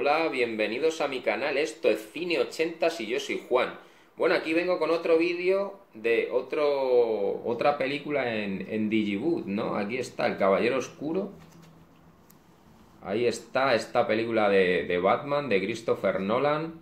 hola, bienvenidos a mi canal. Esto es Cine80 y yo soy Juan. Bueno, aquí vengo con otro vídeo de otra película en Digiboot, ¿no? Aquí está El Caballero Oscuro. Ahí está esta película de Batman, de Christopher Nolan,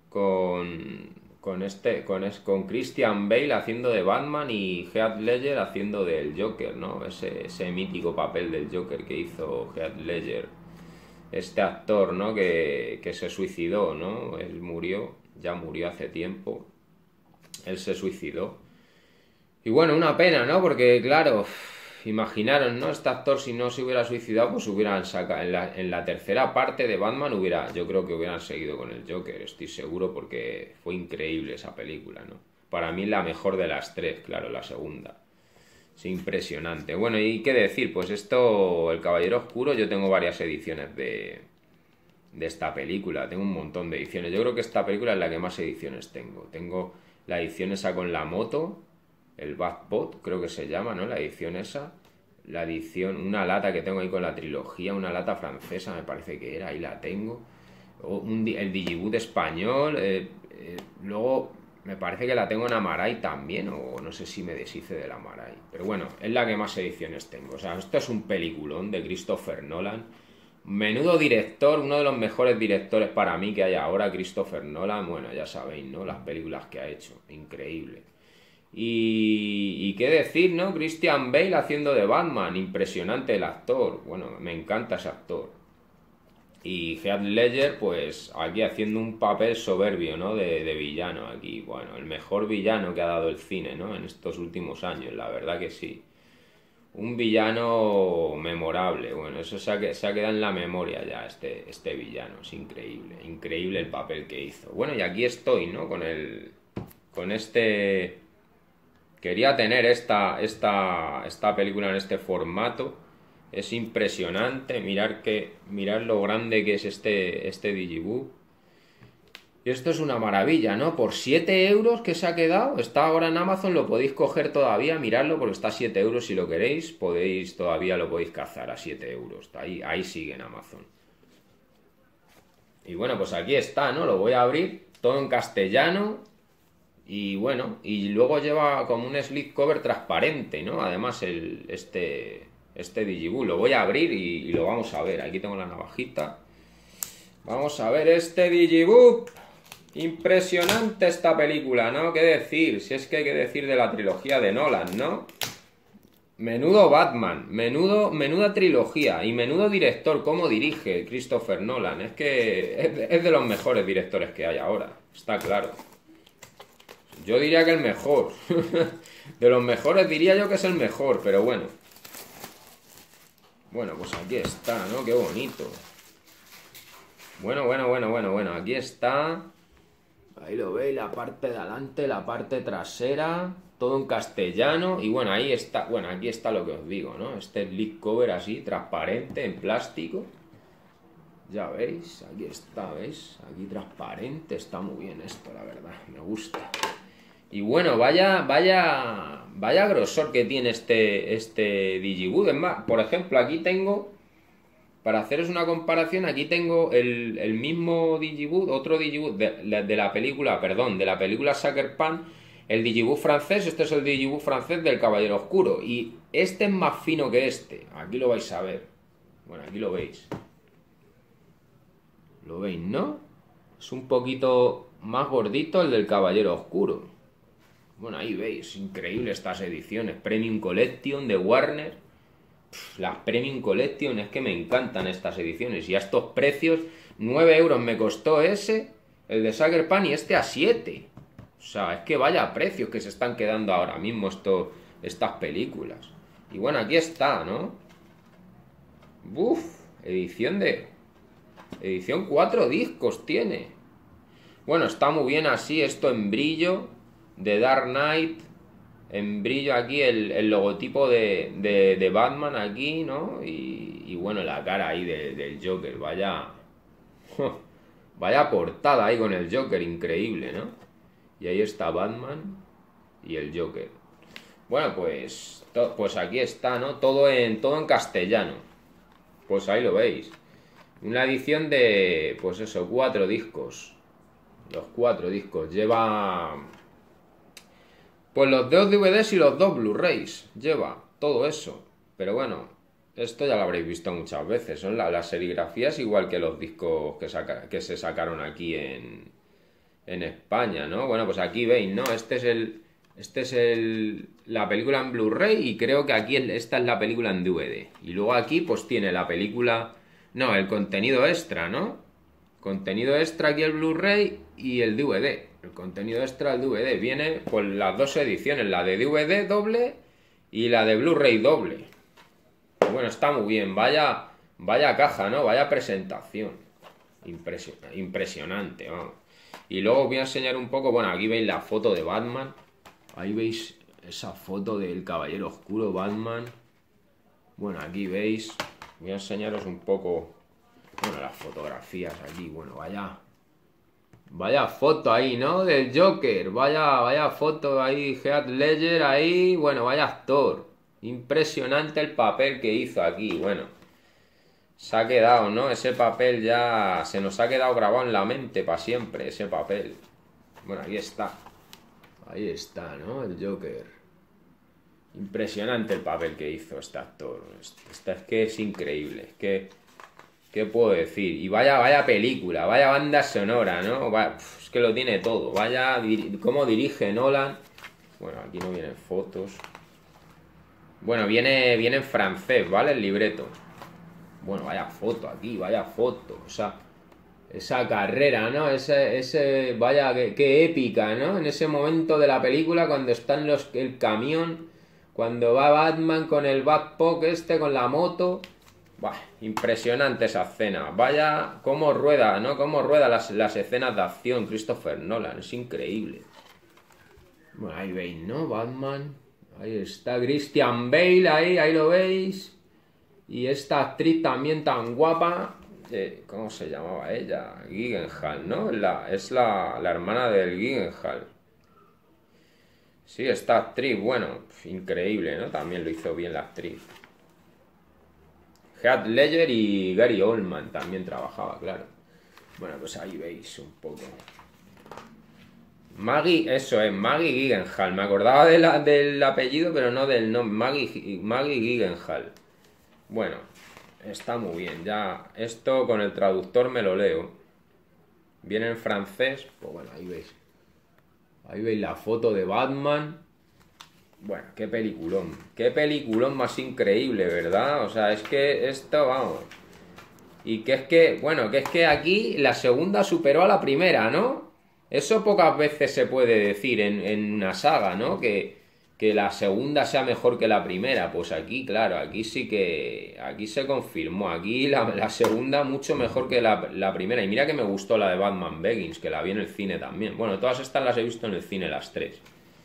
con Christian Bale haciendo de Batman y Heath Ledger haciendo del Joker, ¿no? Ese mítico papel del Joker que hizo Heath Ledger. Este actor, ¿no? Que se suicidó, ¿no? Él murió, ya murió hace tiempo. Él se suicidó. Y bueno, una pena, ¿no? Porque, claro, imaginaron, ¿no? Este actor, si no se hubiera suicidado, pues hubieran sacado. En la tercera parte de Batman yo creo que hubieran seguido con el Joker, estoy seguro, porque fue increíble esa película, ¿no? Para mí la mejor de las tres, claro, la segunda. Es impresionante. Bueno, ¿y qué decir? Pues esto, El Caballero Oscuro, yo tengo varias ediciones de esta película. Tengo un montón de ediciones. Yo creo que esta película es la que más ediciones tengo. Tengo la edición esa con la moto, el Batbot, creo que se llama, ¿no? La edición esa. La edición, una lata que tengo ahí con la trilogía, una lata francesa me parece que era, ahí la tengo. El Digiboot español. Luego me parece que la tengo en Amaray también, o no sé si me deshice de la Amaray. Pero bueno, es la que más ediciones tengo. O sea, esto es un peliculón de Christopher Nolan. Menudo director, uno de los mejores directores para mí que hay ahora, Christopher Nolan. Bueno, ya sabéis, ¿no? Las películas que ha hecho. Increíble. Y qué decir, ¿no? Christian Bale haciendo de Batman. Impresionante el actor. Bueno, me encanta ese actor. Y Heath Ledger, pues aquí haciendo un papel soberbio, ¿no? De villano aquí. Bueno, el mejor villano que ha dado el cine, ¿no? En estos últimos años, la verdad que sí. Un villano memorable. Bueno, eso se ha quedado en la memoria ya, este villano. Es increíble. Increíble el papel que hizo. Bueno, y aquí estoy, ¿no? Con este... Quería tener esta película en este formato. Es impresionante, mirar lo grande que es este Digibook. Y esto es una maravilla, ¿no? Por 7 euros que se ha quedado, está ahora en Amazon, lo podéis coger todavía, miradlo, porque está a 7 euros si lo queréis, todavía lo podéis cazar a 7 euros. Ahí sigue en Amazon. Y bueno, pues aquí está, ¿no? Lo voy a abrir, todo en castellano. Y bueno, y luego lleva como un slipcover transparente, ¿no? Además este Digibook. Lo voy a abrir y lo vamos a ver. Aquí tengo la navajita. Vamos a ver este Digibook. Impresionante esta película, ¿no? ¿Qué decir? Si es que hay que decir de la trilogía de Nolan, ¿no? Menudo Batman, menuda trilogía y menudo director, cómo dirige Christopher Nolan. Es que es de los mejores directores que hay ahora, está claro. Yo diría que el mejor. De los mejores diría yo que es el mejor, pero bueno. Bueno, pues aquí está, ¿no? Qué bonito. Bueno, aquí está. Ahí lo veis, la parte de adelante, la parte trasera, todo en castellano. Y bueno, ahí está, bueno, aquí está lo que os digo, ¿no? Este slipcover así, transparente, en plástico. Ya veis, aquí está, ¿veis? Aquí transparente, está muy bien esto, la verdad, me gusta. Y bueno, vaya grosor que tiene este Digibook. Es más, por ejemplo, aquí tengo, para haceros una comparación, aquí tengo el mismo Digibook, otro Digibook de la película, perdón, de la película Sucker Punch, el Digibook francés. Este es el Digibook francés del Caballero Oscuro. Y este es más fino que este. Aquí lo vais a ver. Bueno, aquí lo veis. ¿Lo veis, no? Es un poquito más gordito el del Caballero Oscuro. Bueno, ahí veis, increíble estas ediciones. Premium Collection de Warner. Las Premium Collection, es que me encantan estas ediciones. Y a estos precios, 9 euros me costó ese, el de Sucker Punch, y este a 7. O sea, es que vaya precios que se están quedando ahora mismo estas películas. Y bueno, aquí está, ¿no? Edición 4 discos tiene. Bueno, está muy bien así, esto en brillo, de Dark Knight, en brillo aquí el logotipo de Batman aquí, ¿no? Y bueno, la cara ahí del Joker, vaya portada ahí con el Joker, increíble, ¿no? Y ahí está Batman y el Joker. Bueno, pues aquí está, ¿no? Todo en castellano. Pues ahí lo veis. Una edición de, pues eso, 4 discos. Los 4 discos. Lleva, pues los 2 DVDs y los 2 Blu-rays. Lleva todo eso. Pero bueno, esto ya lo habréis visto muchas veces. Son las serigrafías igual que los discos que se sacaron aquí en España, ¿no? Bueno, pues aquí veis, ¿no? La película en Blu-ray y creo que aquí esta es la película en DVD. Y luego aquí pues tiene la película... No, el contenido extra, ¿no? Contenido extra aquí el Blu-ray y el DVD. El contenido extra el DVD. Viene pues las 2 ediciones, la de DVD doble y la de Blu-ray doble. Bueno, está muy bien. Vaya caja, ¿no? Vaya presentación. Impresionante, vamos. Y luego os voy a enseñar un poco, bueno, aquí veis la foto de Batman. Ahí veis esa foto del Caballero Oscuro Batman. Bueno, aquí veis. Voy a enseñaros un poco, bueno, las fotografías aquí. Bueno, vaya foto ahí, ¿no? Del Joker. Vaya foto ahí, Heath Ledger ahí. Bueno, vaya actor. Impresionante el papel que hizo aquí. Bueno, se ha quedado, ¿no? Ese papel ya se nos ha quedado grabado en la mente para siempre, ese papel. Bueno, ahí está. Ahí está, ¿no? El Joker. Impresionante el papel que hizo este actor. Es que es increíble. ¿Qué puedo decir? Y vaya película, vaya banda sonora, ¿no? Es que lo tiene todo. Vaya cómo dirige Nolan. Bueno, aquí no vienen fotos. Bueno, viene en francés, ¿vale? El libreto. Bueno, vaya foto aquí, vaya foto. O sea, esa carrera, ¿no? Vaya, qué épica, ¿no? En ese momento de la película, cuando está en el camión, cuando va Batman con el Batpock con la moto. Bah, impresionante esa escena. Vaya, cómo rueda, ¿no? Cómo rueda las escenas de acción Christopher Nolan. Es increíble. Bueno, ahí veis, ¿no? Batman. Ahí está Christian Bale, ahí lo veis. Y esta actriz también tan guapa. ¿Cómo se llamaba ella? Gyllenhaal, ¿no? Es la hermana del Gyllenhaal. Sí, esta actriz, bueno, increíble, ¿no? También lo hizo bien la actriz. Heath Ledger y Gary Oldman también trabajaba, claro. Bueno, pues ahí veis un poco. Maggie, eso es, Maggie Gyllenhaal. Me acordaba del apellido, pero no del nombre. Maggie Gyllenhaal. Bueno, está muy bien. Ya esto con el traductor me lo leo. Viene en francés. Pues bueno, ahí veis. Ahí veis la foto de Batman. Bueno, qué peliculón. Qué peliculón más increíble, ¿verdad? O sea, es que esto, vamos. Y bueno, que es que aquí la segunda superó a la primera, ¿no? Eso pocas veces se puede decir en una saga, ¿no? Que la segunda sea mejor que la primera. Pues aquí, claro, aquí sí que... Aquí se confirmó. Aquí la segunda mucho mejor que la primera. Y mira que me gustó la de Batman Begins, que la vi en el cine también. Bueno, todas estas las he visto en el cine, las 3.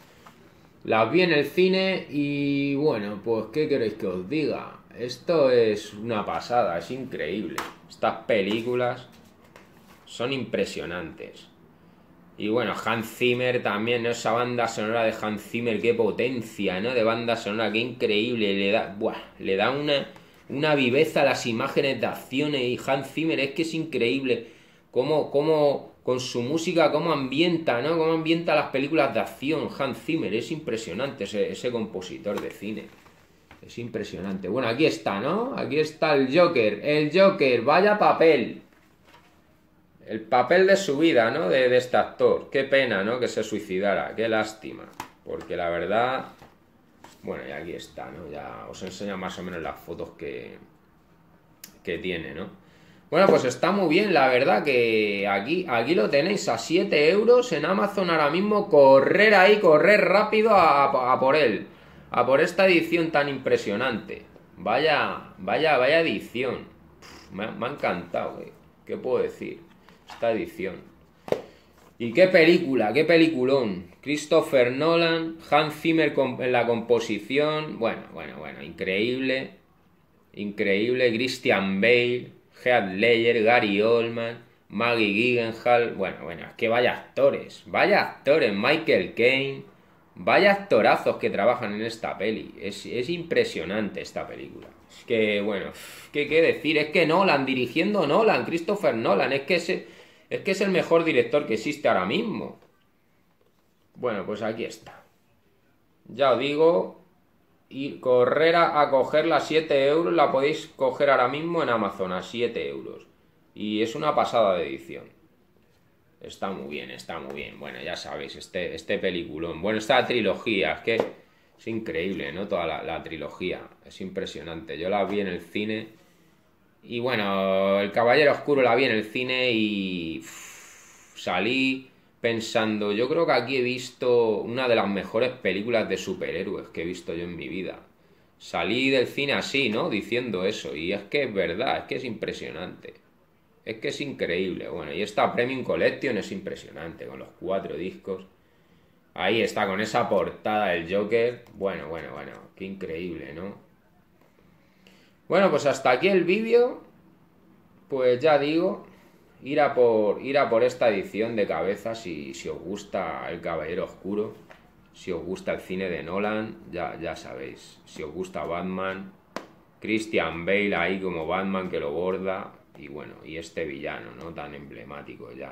Las vi en el cine y bueno, pues ¿qué queréis que os diga? Esto es una pasada, es increíble. Estas películas son impresionantes. Y bueno, Hans Zimmer también, ¿no? Esa banda sonora de Hans Zimmer, qué potencia, ¿no? De banda sonora, qué increíble. Le da una viveza a las imágenes de acciones. Y Hans Zimmer es que es increíble cómo con su música, cómo ambienta, ¿no? Cómo ambienta las películas de acción. Hans Zimmer, es impresionante ese compositor de cine. Es impresionante. Bueno, aquí está, ¿no? Aquí está el Joker. El Joker, vaya papel. El papel de su vida, ¿no? De este actor. Qué pena, ¿no? Que se suicidara. Qué lástima. Porque la verdad... Bueno, y aquí está, ¿no? Ya os enseño más o menos las fotos que tiene, ¿no? Bueno, pues está muy bien, la verdad que aquí lo tenéis a 7 euros en Amazon ahora mismo. Correr ahí, correr rápido a por él. A por esta edición tan impresionante. Vaya edición. Me ha encantado, güey. ¿Qué puedo decir? Esta edición. Y qué película, qué peliculón. Christopher Nolan, Hans Zimmer en la composición. Bueno, increíble. Increíble. Christian Bale, Heath Ledger, Gary Oldman, Maggie Gyllenhaal. Bueno, es que vaya actores. Michael Caine. Vaya actorazos que trabajan en esta peli. Es impresionante esta película. Es que, bueno, ¿qué decir? Es que Nolan, dirigiendo Nolan, Christopher Nolan, es que es el mejor director que existe ahora mismo. Bueno, pues aquí está. Ya os digo, y correr a cogerla a 7 euros, la podéis coger ahora mismo en Amazon a 7 euros. Y es una pasada de edición. Está muy bien, está muy bien. Bueno, ya sabéis, este peliculón. Bueno, esta trilogía, es que es increíble, ¿no? Toda la trilogía. Es impresionante. Yo la vi en el cine. Y bueno, El Caballero Oscuro la vi en el cine y salí pensando, yo creo que aquí he visto una de las mejores películas de superhéroes que he visto yo en mi vida. Salí del cine así, ¿no? Diciendo eso. Y es que es verdad, es que es impresionante. Es que es increíble. Bueno, y esta Premium Collection es impresionante, con los 4 discos. Ahí está, con esa portada del Joker. Bueno, qué increíble, ¿no? Bueno, pues hasta aquí el vídeo. Pues ya digo, ir a por esta edición de cabeza si os gusta El Caballero Oscuro, si os gusta el cine de Nolan, ya sabéis. Si os gusta Batman, Christian Bale ahí como Batman que lo borda. Y bueno, y este villano, ¿no? Tan emblemático ya.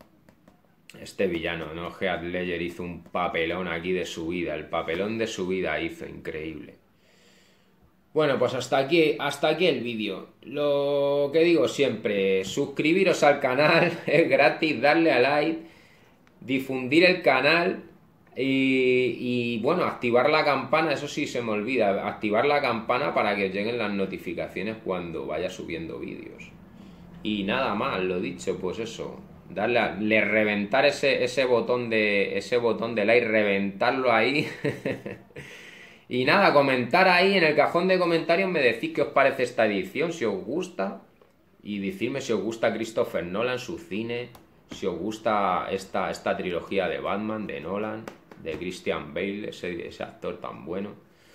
Este villano, ¿no? Heath Ledger hizo un papelón aquí de su vida. El papelón de su vida hizo, increíble. Bueno, pues hasta aquí el vídeo. Lo que digo siempre, suscribiros al canal, es gratis, darle a like, difundir el canal y bueno, activar la campana, eso sí se me olvida, activar la campana para que os lleguen las notificaciones cuando vaya subiendo vídeos. Y nada más, lo dicho, pues eso, reventar ese botón de like, reventarlo ahí. Y nada, comentar ahí en el cajón de comentarios, me decís qué os parece esta edición, si os gusta, y decidme si os gusta Christopher Nolan, su cine, si os gusta esta trilogía de Batman, de Nolan, de Christian Bale, ese actor tan bueno.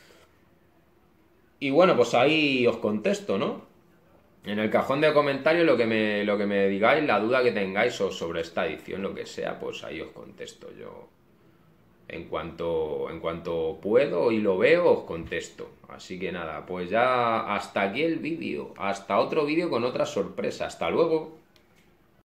Y bueno, pues ahí os contesto, ¿no? En el cajón de comentarios lo que me digáis, la duda que tengáis sobre esta edición, lo que sea, pues ahí os contesto yo. En cuanto puedo y lo veo, os contesto. Así que nada, pues ya hasta aquí el vídeo. Hasta otro vídeo con otra sorpresa. Hasta luego.